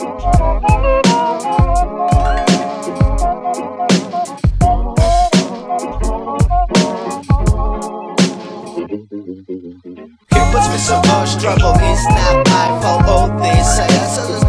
Puts me so much trouble, it's not my fault, all this.